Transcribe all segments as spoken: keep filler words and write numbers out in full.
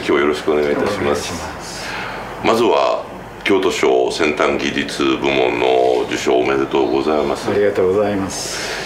今日はよろしくお願いいたします。まずは京都賞先端技術部門の受賞おめでとうございます。 ありがとうございます。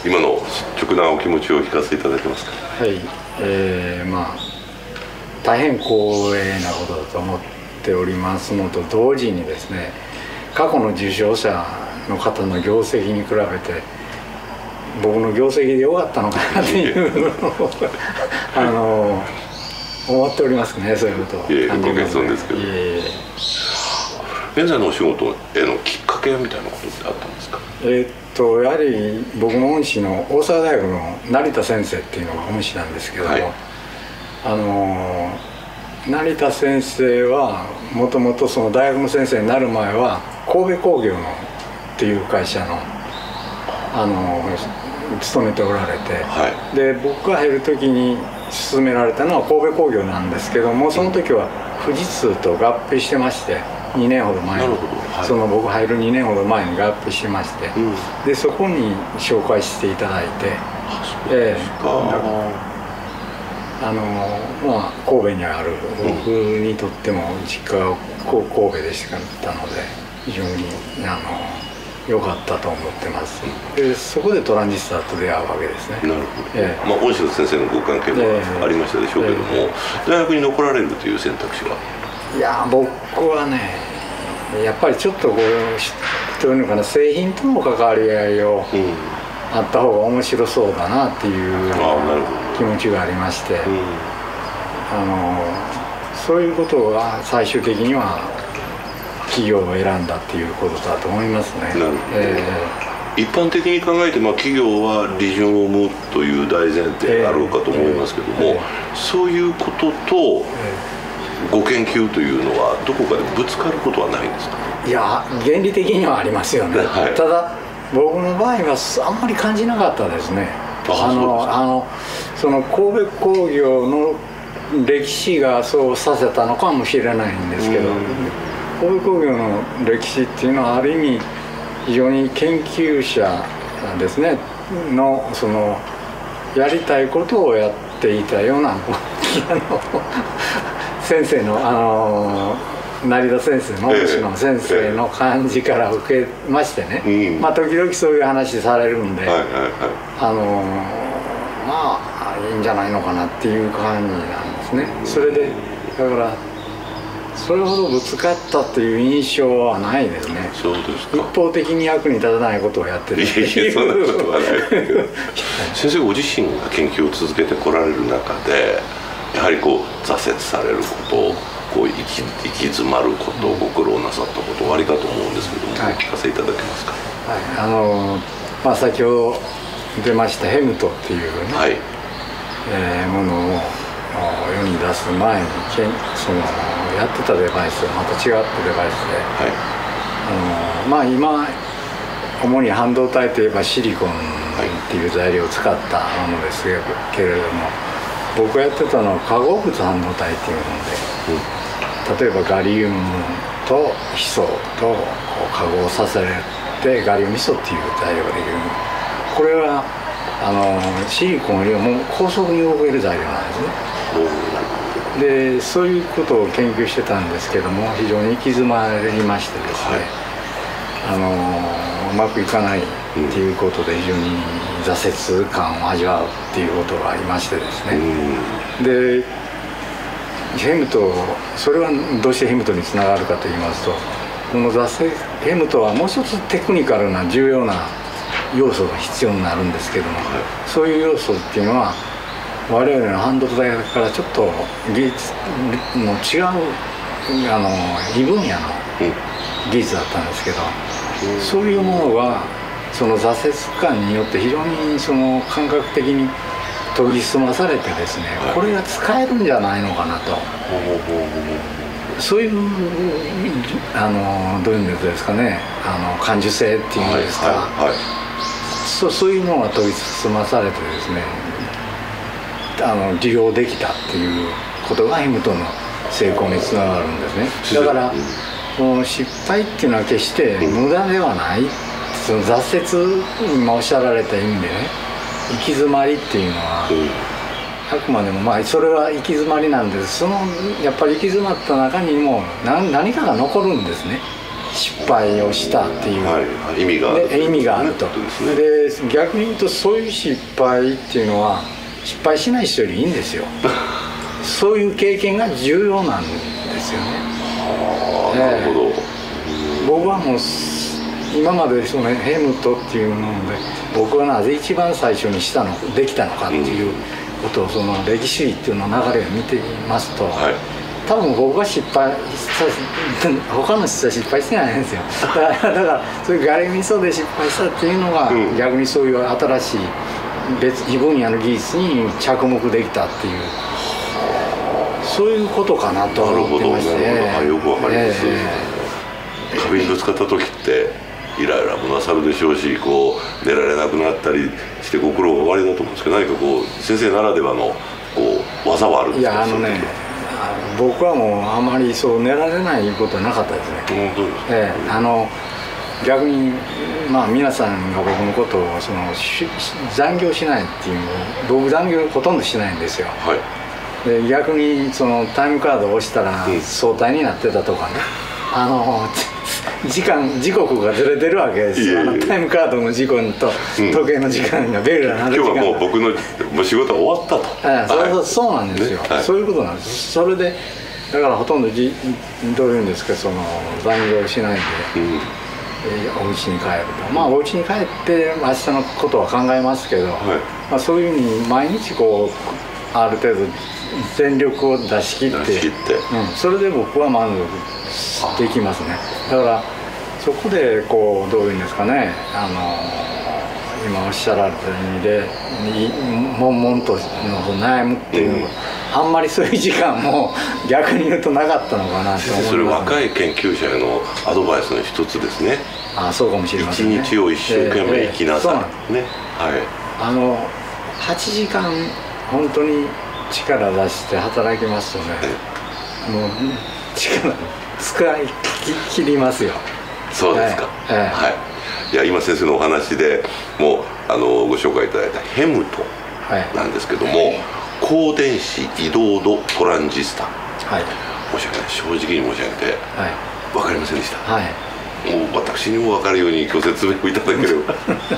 今の率直なお気持ちを聞かせていただけますか。 はい、えー、まあ大変光栄なことだと思っておりますのと同時にですね、過去の受賞者の方の業績に比べて僕の業績で良かったのかなっていうのをあの思っておりますね。そういうことをいえご謙遜ですけど、 いえいえ現在のお仕事へのきっかけみたいなことってあったんですか。 えー、っとやはり僕の恩師の大阪大学の成田先生っていうのが恩師なんですけども、はい、あの成田先生はもともとその大学の先生になる前は神戸工業のっていう会社のあの勤めておられて、はい、で僕が入る時に勧められたのは神戸工業なんですけども、その時は富士通と合併してましてにねんほど前に、はい、その僕入るにねんほど前に合併しまして、うん、でそこに紹介していただいて、えー、あのまあ神戸にある僕にとっても実家が神戸でしたので非常にあの良かったと思ってます。でそこでトランジスタと出会うわけですね。 なるほど、えー、まあ恩師の先生のご関係もありましたでしょうけども、えーえー、大学に残られるという選択肢は。 いや僕はねやっぱりちょっとこうというのかな、製品との関わり合いをあった方が面白そうだなっていう気持ちがありまして、うん、あのそういうことが最終的には企業を選んだっていうことだと思いますね。なるほど、えー、一般的に考えて、まあ、企業は利潤を生むという大前提があろうかと思いますけども、えーえー、そういうこととご研究というのはどこかでぶつかることはないんですか。 いや原理的にはありますよね、はい、ただ僕の場合はあんまり感じなかったですね。あのあのその神戸工業の歴史がそうさせたのかもしれないんですけど、神戸工業の歴史っていうのはある意味非常に研究者ですねのそのやりたいことをやっていたようなあの先生のあの成田先生の恩師の先生の感じから受けましてね、えー、まあ時々そういう話されるんで、あのまあいいんじゃないのかなっていう感じなんですね。それでだからそれほどぶつかったっていう印象はないですね。 そうですか。 一方的に役に立たないことをやってるっていう。いやいやそんなことはない先生ご自身が研究を続けてこられる中でやはりこう挫折されることこう行き、行き詰まることご苦労なさったことおありかと思うんですけども、はい、お聞かせいただけますか。 はい、あのまあ先ほど出ましたヘムトっていうね、はい、えー、ものを世に出す前にそのやってたデバイスはまた違ったデバイスで、はい、あのまあ今主に半導体といえばシリコンっていう材料を使ったものですけれども、僕がやってたのは化合物半導体っていうもので、うん、例えばガリウムとヒ素と化合させてガリウムヒ素っていう材料ができる。これはあのシリコンよりも高速に動ける材料なんですね。でそういうことを研究してたんですけども非常に行き詰まりましてですね、はい、あのうまくいかないっていうことで非常に挫折感を味わうっていうことがありましてですね、うん、でヘムトそれはどうしてヘムトにつながるかと言いますと、この挫折ヘムトはもう一つテクニカルな重要な要素が必要になるんですけども、はい、そういう要素っていうのは我々の半導体からちょっと技術の違うあの異分野の技術だったんですけど、うん、そういうものがその挫折感によって非常にその感覚的に研ぎ澄まされてですね、はい、これが使えるんじゃないのかなと、そういうあのどういうんですかね、あの感受性っていうんですか、はいはいはい、そ, そういうのが研ぎ澄まされてですね、あの利用できたっていうことがヘムトの成功につながるんですね。だから、うん、もう失敗っていうのは決して無駄ではない、うん、その挫折今おっしゃられた意味でね、行き詰まりっていうのは、うん、 あくまでもまあそれは行き詰まりなんです。そのやっぱり行き詰まった中にも何何かが残るんですね。失敗をしたっていう、 はい、意味がある、 意味があると。で逆に言うとそういう失敗っていうのは失敗しない人よりいいんですよ。そういう経験が重要なんですよね。 ああ、なるほど。 僕はもう今までそのヘムトっていうもので僕はなぜ一番最初にしたのできたのかっていうことをその歴史っていうの流れを見てみますと、はい、多分僕が失敗した他の人は失敗してないんですよ。だからだからそういうガレミソで失敗したっていうのが、うん、逆にそういう新しい別異分野の技術に着目できたっていうそういうことかなと思ってまして、 ね、よくわかります。えー、壁にぶつかった時ってイライラもなさるでしょうし、こう寝られなくなったりしてご苦労がおありだと思うんですけど、何かこう先生ならではのこう技はあるんですか？ いやあのね、僕はもうあまりそう寝られないことはなかったですね。 本当ですか？ ええ、あの逆にまあ皆さんが僕のことをその残業しないっていうのを僕残業ほとんどしないんですよ。はい、で逆にそのタイムカードを押したら早退になってたとかね、うん、あの時間時刻がずれてるわけですよ。あのタイムカードの時刻と時計の時間がベルが鳴る時間が、 今日はもう僕のもう仕事は終わったと。 ええ、そうそう、そうなんですよ、ね、はい、そういうことなんです。それでだからほとんどじどういうんですか、その残業しないで、うん、えー、お家に帰ると、まあお家に帰って明日のことは考えますけど、はい、まあ、そういうふうに毎日こうある程度全力を出し切って、出し切って、うん、それで僕は満足できますね。だからそこでこうどういうんですかね、あの今おっしゃられた意味で悶々と悩むっていうのが、うん、あんまりそういう時間も逆に言うとなかったのかなと思います、ね。それ若い研究者へのアドバイスの一つですね。 ああ、そうかもしれませんね。 一日を一生懸命生きなさい、えーえー、ね、はい、あのはちじかん本当に力出して働きますとね、えー、もう力使い切りますよ。 そうですか、はい、はい、いや今先生のお話でもうあのご紹介いただいたヘムトなんですけども、はい、高電子移動度トランジスタ、はい、申し訳ない、正直に申し上げて、はい、分かりませんでした、はい、もう私にも分かるようにご説明をいただければ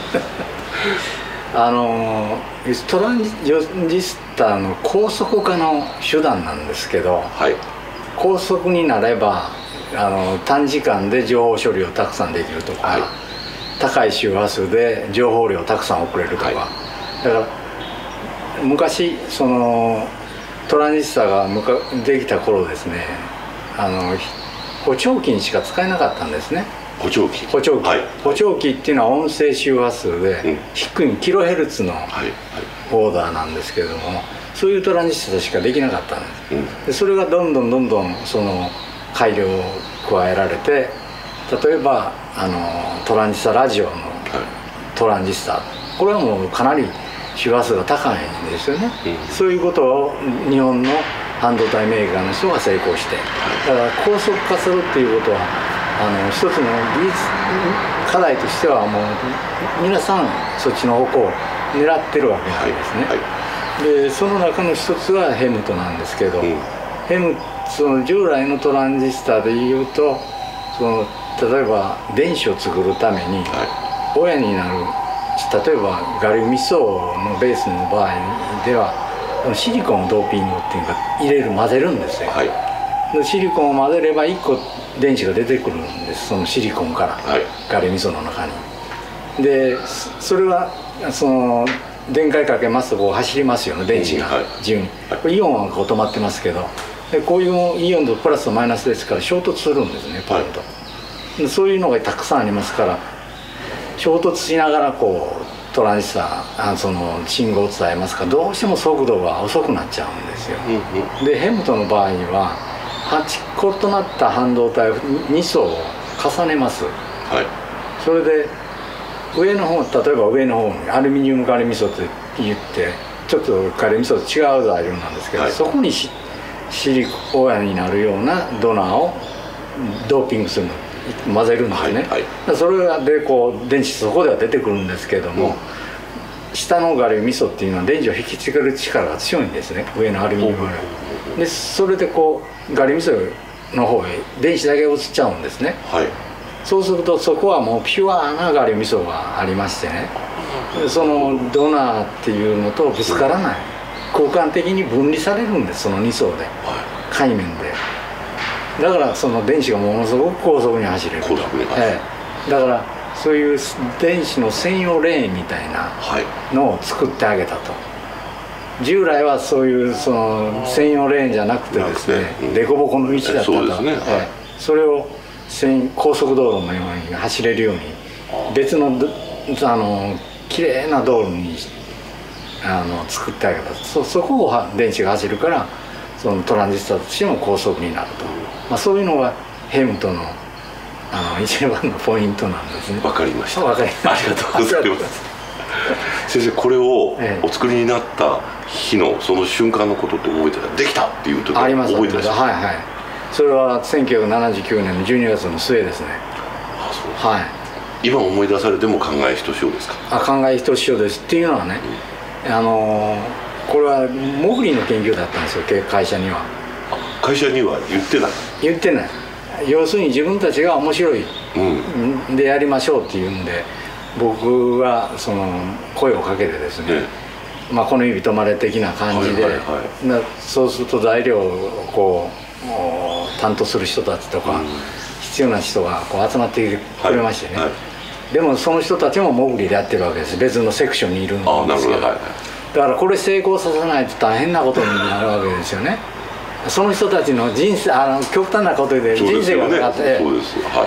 あのトランジスタの高速化の手段なんですけど、はい、高速になればあの短時間で情報処理をたくさんできるとか、はい、高い周波数で情報量をたくさん送れるとか、はい、だから昔そのトランジスタができた頃ですね、あの補聴器にしか使えなかったんですね。 補聴器補聴器、はい、補聴器っていうのは音声周波数で、うん、低いキロヘルツのオーダーなんですけれども、そういうトランジスタしかできなかったんです、うん、でそれがどんどんどんどんその改良を加えられて、例えばあのトランジスタラジオのトランジスタ、これはもうかなり周波数が高いんですよね、うん、そういうことを日本の半導体メーカーの人が成功して、だから高速化するっていうことはあの一つの技術課題としてはもう皆さんそっちの方向を狙ってるわけなんですね、はいはい、でその中の一つがヘムトなんですけど、うん、ヘムその従来のトランジスタでいうとその例えば電子を作るために親になる、例えばガリウム層のベースの場合ではシリコンをドーピングっていうか入れる混ぜるんですよ、はい、でシリコンを混ぜればいっこ電子が出てくるんです、そのシリコンから、はい、ガリウム層の中に。でそれはその電解かけますとこう走りますよね、電子が自由に、はい、イオンはこう止まってますけど、でこういうイオンとプラスとマイナスですから衝突するんですね、ポンと、はい、でそういうのがたくさんありますから衝突しながらこうトランジスタあその信号を伝えますからどうしても速度が遅くなっちゃうんですよ、うんうん、でヘムトの場合にははち個となった半導体をに層を重ねます、はい、それで上の方、例えば上の方にアルミニウムガリミソって言ってちょっとガリミソと違う材料なんですけど、はい、そこにシリコンになるようなドナーをドーピングするの混ぜるんですね、はいはい、それでこう電子そこでは出てくるんですけども、うん、 下のガリ味噌っていうのは電池を引きつける力が強いんですね、上のアルミニウムより。でそれでこうガリ味噌の方へ電子だけ移っちゃうんですね、はい、そうするとそこはもうピュアなガリ味噌がありましてね、そのドナーっていうのとぶつからない、空間的に分離されるんです、そのに層で、海面で。だからその電子がものすごく高速に走れる、ええ、だからそういう電子の専用レーンみたいなのを作ってあげたと。従来はそういうその専用レーンじゃなくてですね、凸凹の道だったと、そ,、ねはい、それを高速道路のように走れるように別のあのきれいな道路にあの作ってあげた。 そ, そこを電子が走るからそのトランジスタとしても高速になると、まあ、そういうのがヘムトのあの一番のポイントなんですね。 わかりました。 わかりました。 ありがとうございます。先生、これをお作りになった日のその瞬間のことって覚えてた？できたっていう時あります。 覚えてらっしゃる？ はいはい。それはせんきゅうひゃくななじゅうきゅうねんのじゅうにがつの末ですね。 あ、そうです。 はい。 今思い出されても考えひとしおですか？ あ、考えひとしおですっていうのはね、うん、あのこれはモグリの研究だったんですよ、会社には。 あ、会社には言ってない？言ってない。 要するに自分たちが面白い、うん、でやりましょうっていうんで、僕がその声をかけてですね、ね、まあこの指止まれ的な感じで、はいはいはい、そうすると材料をこう担当する人たちとか、うん、必要な人がこう集まってくれましてね、はいはい、でもその人たちもモグリでやってるわけです。別のセクションにいるんですけど、はいはい、だからこれ成功させないと大変なことになるわけですよね。その人たちの人生、あの極端なことで人生がかかって、 そうですよね、はい、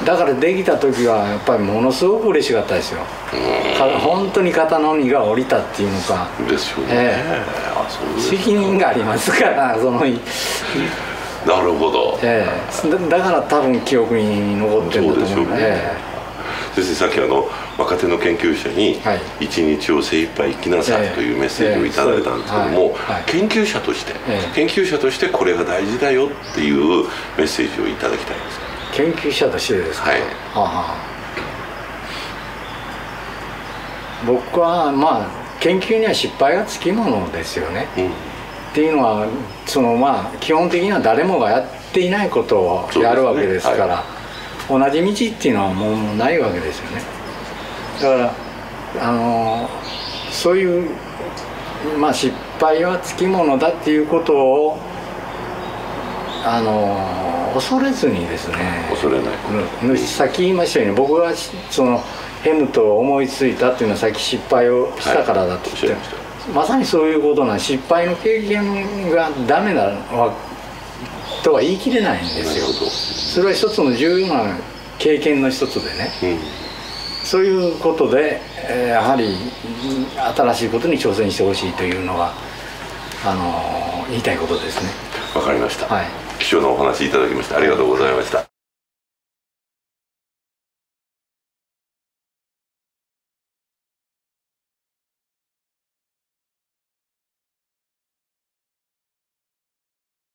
だからできた時はやっぱりものすごく嬉しかったですよ。本当に肩の荷が下りたっていうのかですよね、 えー、あ、そうですか。責任がありますからそのなるほど、 えー、だ, だから多分記憶に残ってるんだと思う。ね、えー、先生、さっきあの若手の研究者に一日を精一杯生きなさいというメッセージをいただいたんですけども、研究者として、研究者としてこれが大事だよっていうメッセージをいただきたいんです。 研究者としてですか？はい、はあはあ、僕はまあ研究には失敗がつきものですよね、うん、っていうのはそのまあ基本的には誰もがやっていないことをやるわけですから、ね、はい、同じ道っていうのはもうないわけですよね。だからあのそういう、まあ、失敗はつきものだっていうことをあの恐れずにですね、 恐れない、 うん、さっき言いましたように僕がそのヘムトを思いついたっていうのはさっき失敗をしたからだって言って、はい、まさにそういうことな、失敗の経験がダメだとは言い切れないんですよ。それは一つの重要な経験の一つでね、うん、そういうことで、えー、やはり新しいことに挑戦してほしいというのがあの言いたいことですね。 わかりました、 はい、 貴重なお話いただきましてありがとうございました。